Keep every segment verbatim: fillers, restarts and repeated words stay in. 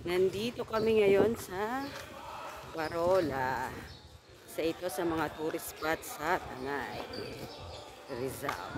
Nandito kami ngayon sa Parola. Isa ito sa mga tourist spot sa Tanay, Rizal.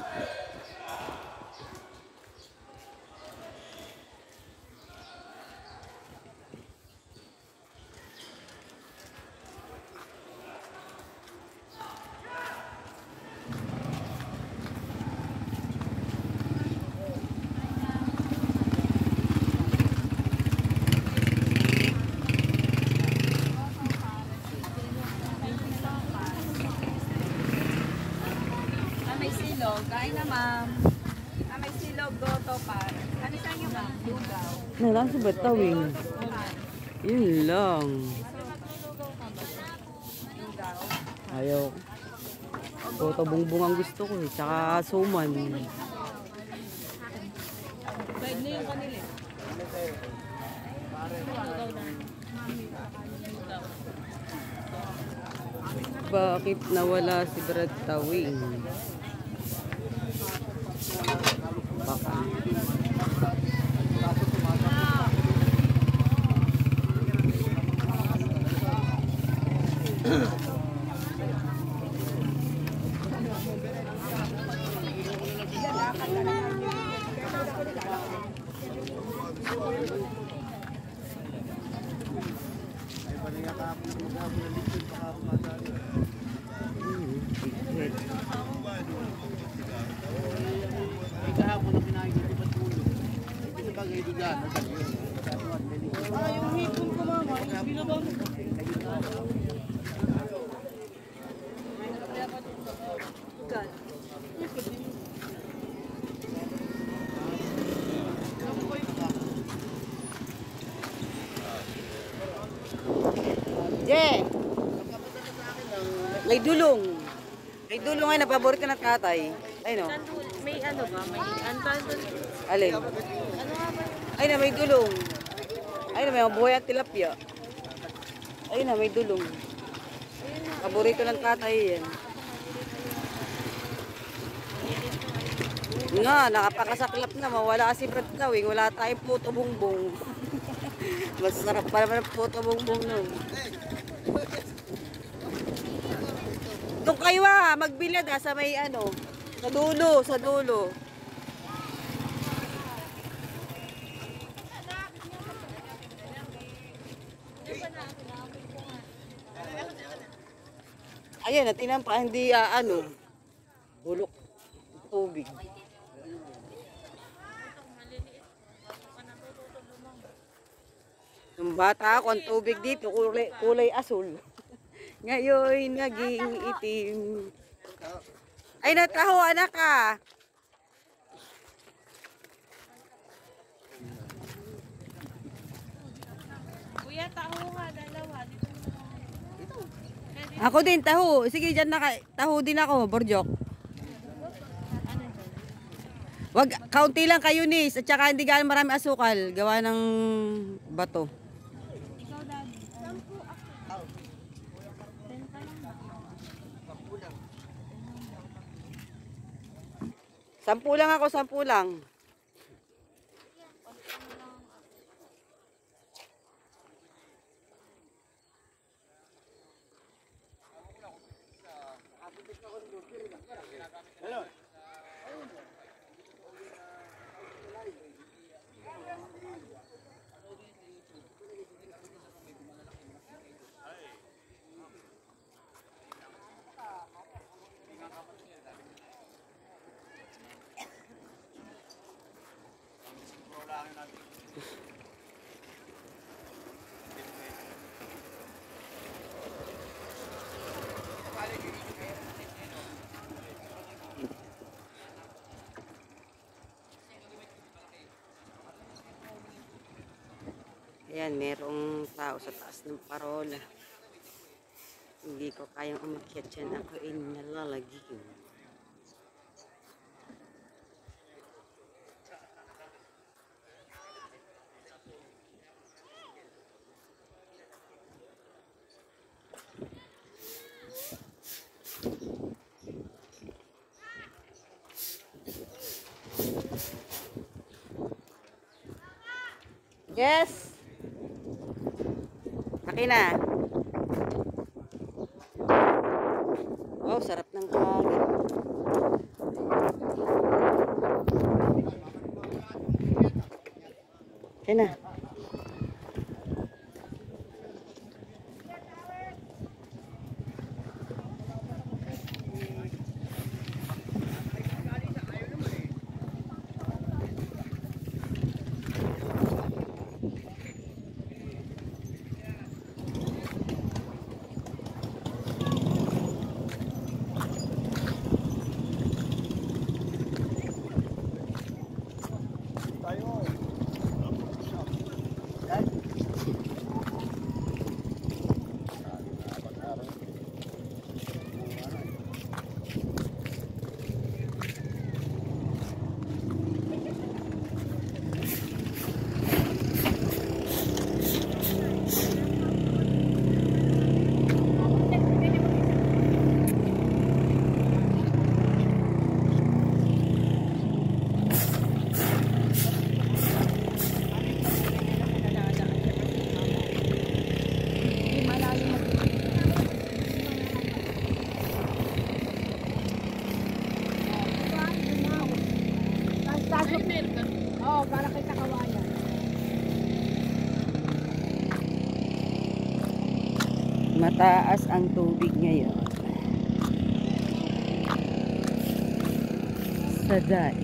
Kain na, ma'am. Ah, may silog, goto, par. Ano sa inyo, ma'am? Lugaw. Nalang sa Batawing. Yun lang. Ayaw. Boto bungbong ang gusto ko eh. Tsaka suman. Pwede na yung kanila. Bakit nawala si Brad Tawing? Baka. Kahapon na kinain ko pa tulog. Hindi sa bagay diyan. Ah, yung hipon ko mama, binaba mo. Je! May dulong. May dulong ay napaborito ng tatay. Ay no. May ano ba? May antan. Alin? Ano nga ba? Ay na, may dulong. Ay na, may mga buhay at tilapia. Ay na, may dulong. Paborito ng tatay yan. Nga, nakapakasaklap na. Mawala kasi Brad Tawing. Wala tayong puto bongbong. Masarap pa naman ang puto bongbong nun. Doon kayo ah, magbilad ah, sa may ano. Sa dulo, sa dulo. Ayan, natinan pa, hindi ah, ano, bulok, tubig. Nung bata ako, ang tubig dito, kulay, kulay asul. Ngayon, naging itim. Ay, nataho, anak ah. Kuya, taho nga, dalawa. Dito mo Ako din, taho. Sige, dyan na ka. Taho din ako, Borjok. Wag, kaunti lang kayo nis. At saka hindi gaano marami asukal. Gawa ng bato. Ikaw, daddy. Sampu ako. Benta lang ba? Sampu lang ako, sampu lang. Hello. Ayan, merong tao sa taas ng Parola. Hindi ko kayang umakyat dyan. Ako ay nalalagim. Yes. Okay na. Wow, sarap ng hangin. Okay na. Oo, para kay Takawayan. Mataas ang tubig ngayon. Sa daig.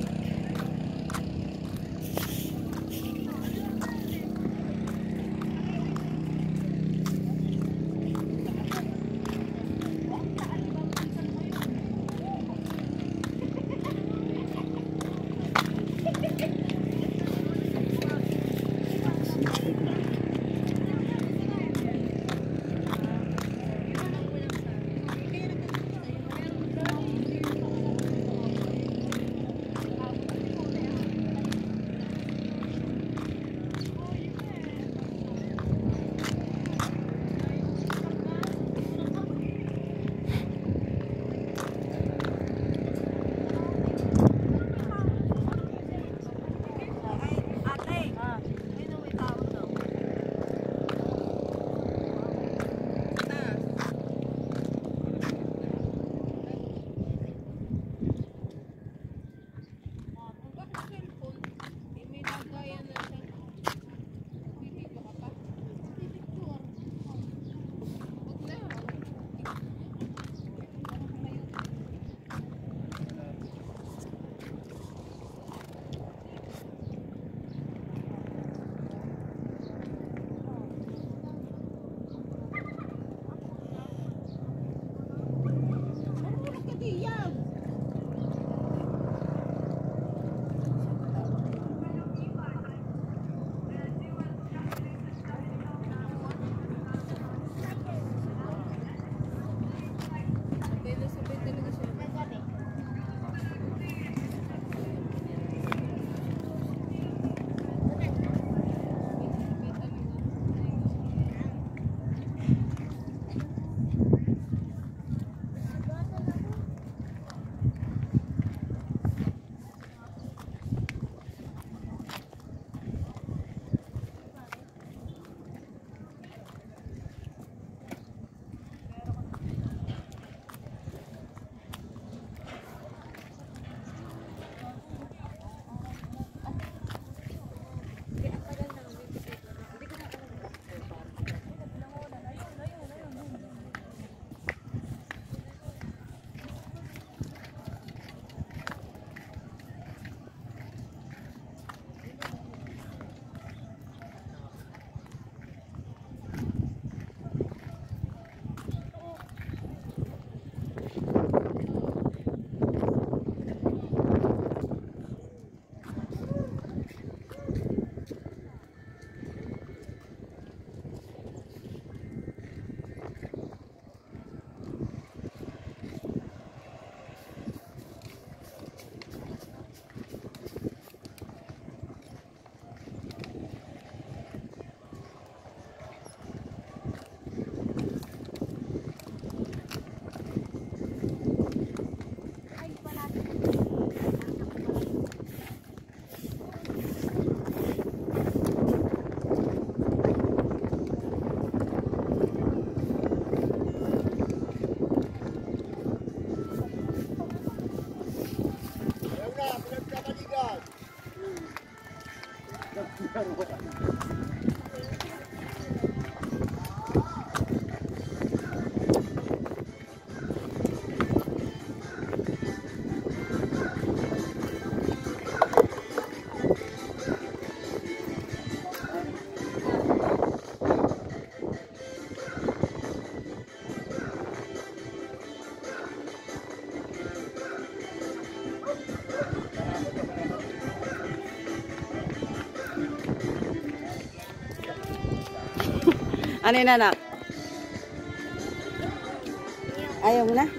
Ano yun, anak? Ayaw mo na?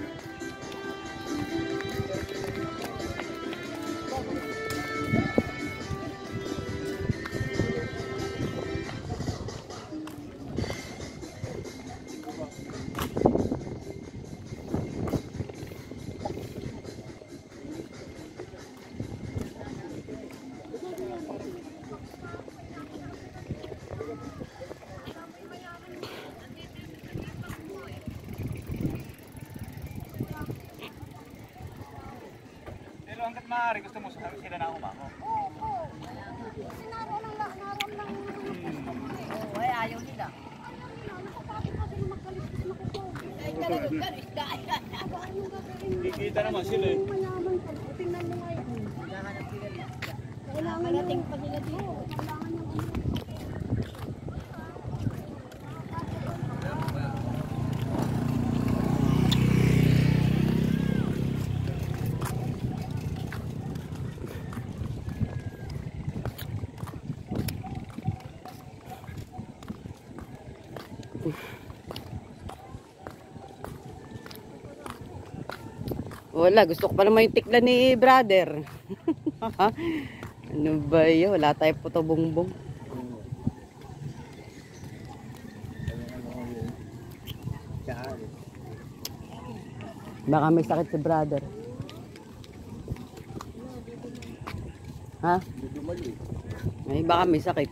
Hanggat maaari, gusto mo sa sila na umako? Oo. Kasi naroon ang naroon lang. Oo, ay ayaw nila. Ay, talaga, isda. Kikita naman sila eh. Tingnan mo nga yun. Kailangan nating pa nila dito. Kailangan yung Wala, gusto ko pa naman yung tikla ni brother. Ano ba yun? Wala tayo puto bongbong. Baka may sakit si brother. Ha? Ay, baka may sakit.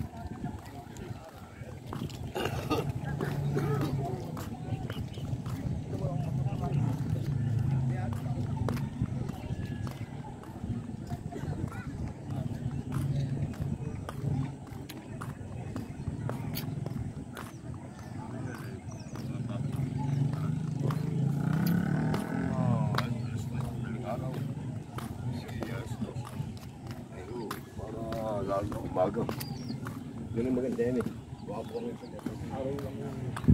Lalo na umaga. Yun ang maganda yan eh. Wapo kami sa araw lang yan.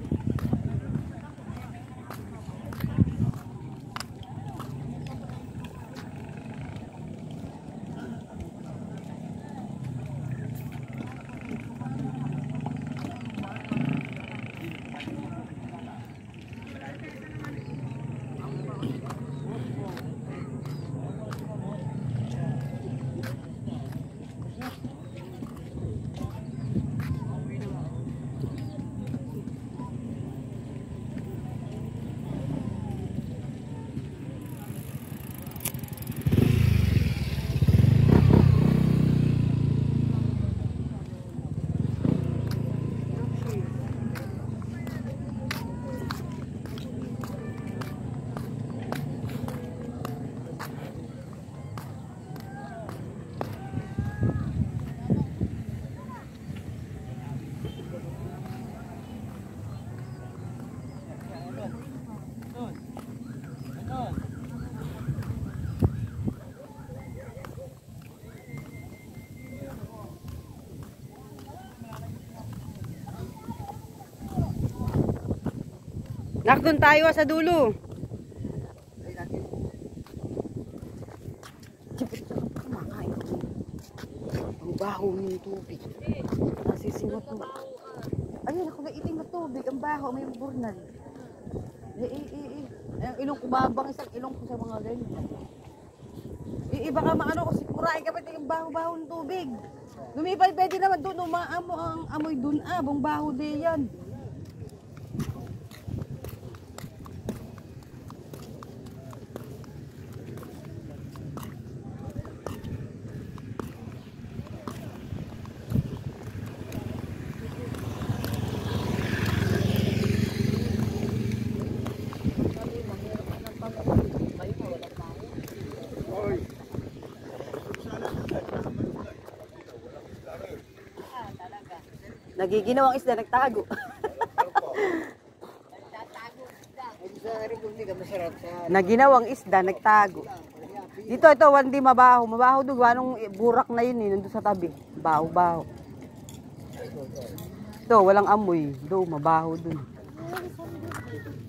Nak, doon tayo sa dulo. Kumakain ko. Ang baho ng tubig. Nasisingot mo. Ayun, ako naiting na tubig. Ang baho, may burnal. Eh, eh, eh, eh. Ang ilong ko babang isang ilong ko sa mga ganyan. Eh, iba ka maano ko, sikurain ka pa yung baho-baho ng tubig. Lumipay, pwede naman doon, umaamo ang amoy doon, ah, bong baho din yan. Nagiginawang isda, nagtago. Naginawang isda, nagtago. Dito, ito, hindi mabaho. Mabaho doon. Anong burak na yun eh, nandun sa tabi. Baho, baho. Ito, walang amoy. Doon, mabaho doon.